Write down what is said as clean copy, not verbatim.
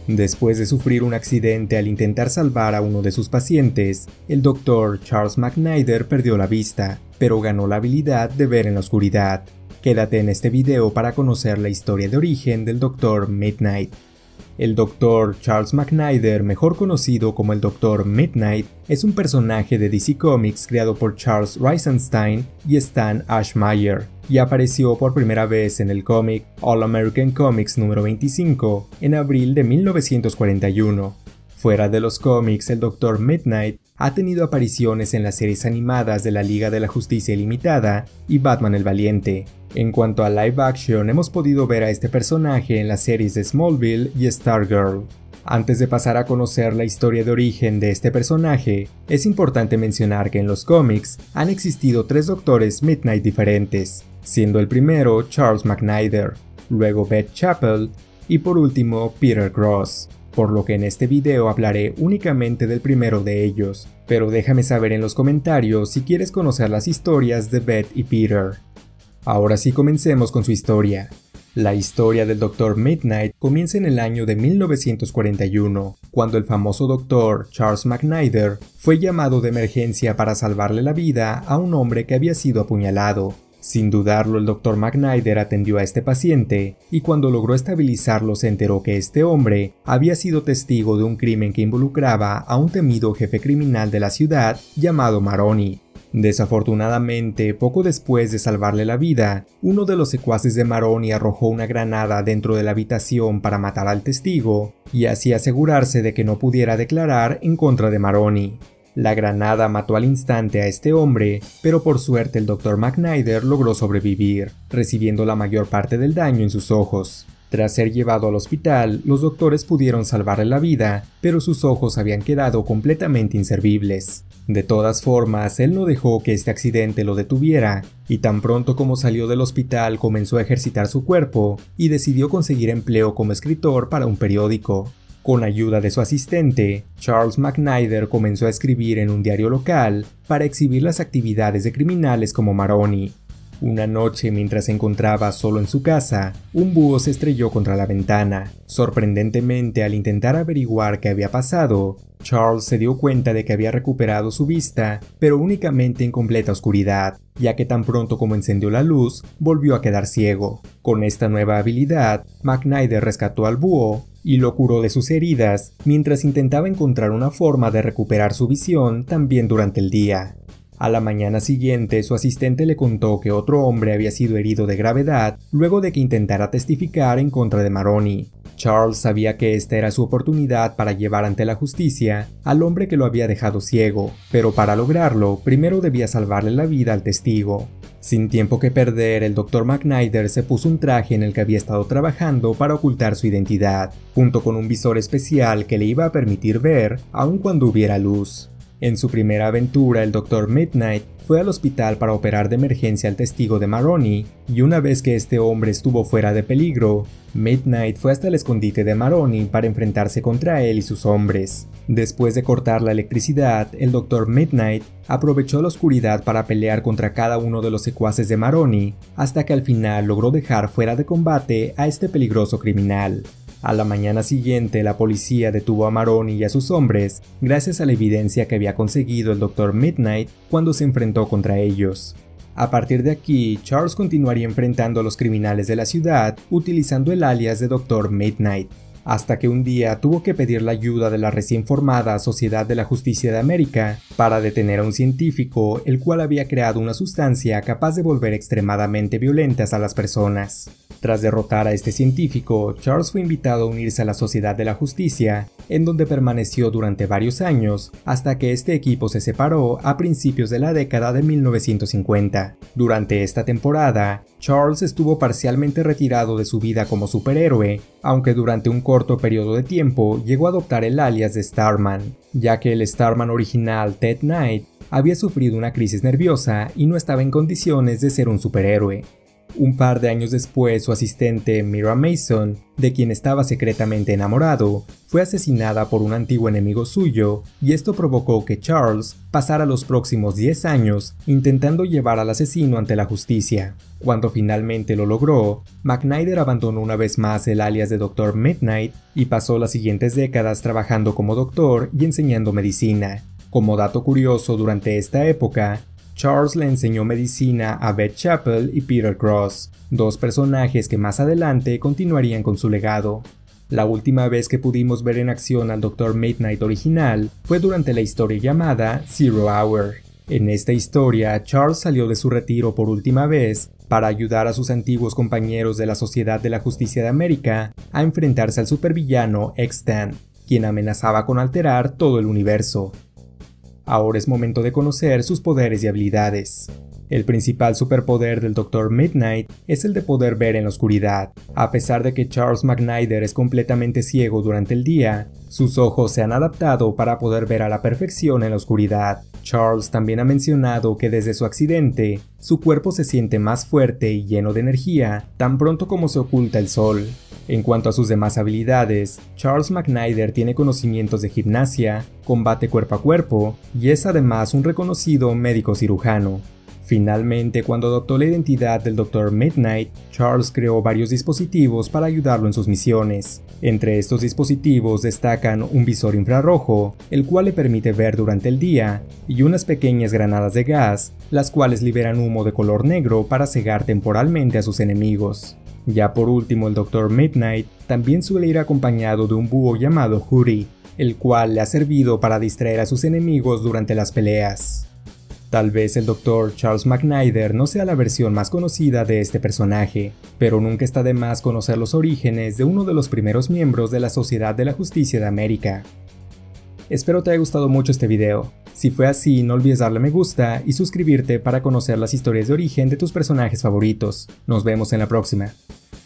Después de sufrir un accidente al intentar salvar a uno de sus pacientes, el Dr. Charles McNider perdió la vista, pero ganó la habilidad de ver en la oscuridad. Quédate en este video para conocer la historia de origen del Dr. Midnight. El Dr. Charles McNider, mejor conocido como el Dr. Midnight, es un personaje de DC Comics creado por Charles Reisenstein y Stan Ashmeyer, y apareció por primera vez en el cómic All American Comics número 25 en abril de 1941. Fuera de los cómics, el Dr. Midnight ha tenido apariciones en las series animadas de la Liga de la Justicia Ilimitada y Batman el Valiente. En cuanto a live action, hemos podido ver a este personaje en las series de Smallville y Stargirl. Antes de pasar a conocer la historia de origen de este personaje, es importante mencionar que en los cómics han existido 3 Doctores Midnight diferentes, siendo el primero Charles McNider, luego Beth Chapel y por último Peter Cross, por lo que en este video hablaré únicamente del primero de ellos, pero déjame saber en los comentarios si quieres conocer las historias de Beth y Peter. Ahora sí, comencemos con su historia. La historia del Dr. Midnight comienza en el año de 1941, cuando el famoso Dr. Charles McNider fue llamado de emergencia para salvarle la vida a un hombre que había sido apuñalado. Sin dudarlo, el Dr. McNider atendió a este paciente y cuando logró estabilizarlo se enteró que este hombre había sido testigo de un crimen que involucraba a un temido jefe criminal de la ciudad llamado Maroni. Desafortunadamente, poco después de salvarle la vida, uno de los secuaces de Maroni arrojó una granada dentro de la habitación para matar al testigo y así asegurarse de que no pudiera declarar en contra de Maroni. La granada mató al instante a este hombre, pero por suerte el Dr. McNider logró sobrevivir, recibiendo la mayor parte del daño en sus ojos. Tras ser llevado al hospital, los doctores pudieron salvarle la vida, pero sus ojos habían quedado completamente inservibles. De todas formas, él no dejó que este accidente lo detuviera, y tan pronto como salió del hospital comenzó a ejercitar su cuerpo y decidió conseguir empleo como escritor para un periódico. Con ayuda de su asistente, Charles McNider comenzó a escribir en un diario local para exhibir las actividades de criminales como Maroni. Una noche, mientras se encontraba solo en su casa, un búho se estrelló contra la ventana. Sorprendentemente, al intentar averiguar qué había pasado, Charles se dio cuenta de que había recuperado su vista, pero únicamente en completa oscuridad, ya que tan pronto como encendió la luz, volvió a quedar ciego. Con esta nueva habilidad, McNider rescató al búho y lo curó de sus heridas, mientras intentaba encontrar una forma de recuperar su visión también durante el día. A la mañana siguiente, su asistente le contó que otro hombre había sido herido de gravedad luego de que intentara testificar en contra de Maroni. Charles sabía que esta era su oportunidad para llevar ante la justicia al hombre que lo había dejado ciego, pero para lograrlo, primero debía salvarle la vida al testigo. Sin tiempo que perder, el Dr. McNider se puso un traje en el que había estado trabajando para ocultar su identidad, junto con un visor especial que le iba a permitir ver aun cuando hubiera luz. En su primera aventura, el Dr. Midnight fue al hospital para operar de emergencia al testigo de Maroni, y una vez que este hombre estuvo fuera de peligro, Midnight fue hasta el escondite de Maroni para enfrentarse contra él y sus hombres. Después de cortar la electricidad, el Dr. Midnight aprovechó la oscuridad para pelear contra cada uno de los secuaces de Maroni, hasta que al final logró dejar fuera de combate a este peligroso criminal. A la mañana siguiente, la policía detuvo a Maroni y a sus hombres gracias a la evidencia que había conseguido el Dr. Midnight cuando se enfrentó contra ellos. A partir de aquí, Charles continuaría enfrentando a los criminales de la ciudad utilizando el alias de Dr. Midnight, hasta que un día tuvo que pedir la ayuda de la recién formada Sociedad de la Justicia de América para detener a un científico el cual había creado una sustancia capaz de volver extremadamente violentas a las personas. Tras derrotar a este científico, Charles fue invitado a unirse a la Sociedad de la Justicia, en donde permaneció durante varios años, hasta que este equipo se separó a principios de la década de 1950. Durante esta temporada, Charles estuvo parcialmente retirado de su vida como superhéroe, aunque durante un corto periodo de tiempo llegó a adoptar el alias de Starman, ya que el Starman original Ted Knight había sufrido una crisis nerviosa y no estaba en condiciones de ser un superhéroe. Un par de años después, su asistente Mira Mason, de quien estaba secretamente enamorado, fue asesinada por un antiguo enemigo suyo, y esto provocó que Charles pasara los próximos 10 años intentando llevar al asesino ante la justicia. Cuando finalmente lo logró, McNider abandonó una vez más el alias de Dr. Midnight y pasó las siguientes décadas trabajando como doctor y enseñando medicina. Como dato curioso, durante esta época, Charles le enseñó medicina a Beth Chapel y Peter Cross, dos personajes que más adelante continuarían con su legado. La última vez que pudimos ver en acción al Dr. Midnight original fue durante la historia llamada Zero Hour. En esta historia, Charles salió de su retiro por última vez para ayudar a sus antiguos compañeros de la Sociedad de la Justicia de América a enfrentarse al supervillano X-Tan, quien amenazaba con alterar todo el universo. Ahora es momento de conocer sus poderes y habilidades. El principal superpoder del Dr. Midnight es el de poder ver en la oscuridad. A pesar de que Charles McNider es completamente ciego durante el día, sus ojos se han adaptado para poder ver a la perfección en la oscuridad. Charles también ha mencionado que desde su accidente, su cuerpo se siente más fuerte y lleno de energía tan pronto como se oculta el sol. En cuanto a sus demás habilidades, Charles McNider tiene conocimientos de gimnasia, combate cuerpo a cuerpo y es además un reconocido médico cirujano. Finalmente, cuando adoptó la identidad del Dr. Midnight, Charles creó varios dispositivos para ayudarlo en sus misiones. Entre estos dispositivos destacan un visor infrarrojo, el cual le permite ver durante el día, y unas pequeñas granadas de gas, las cuales liberan humo de color negro para cegar temporalmente a sus enemigos. Ya por último, el Dr. Midnight también suele ir acompañado de un búho llamado Hoodie, el cual le ha servido para distraer a sus enemigos durante las peleas. Tal vez el Dr. Charles McNider no sea la versión más conocida de este personaje, pero nunca está de más conocer los orígenes de uno de los primeros miembros de la Sociedad de la Justicia de América. Espero te haya gustado mucho este video. Si fue así, no olvides darle me gusta y suscribirte para conocer las historias de origen de tus personajes favoritos. Nos vemos en la próxima.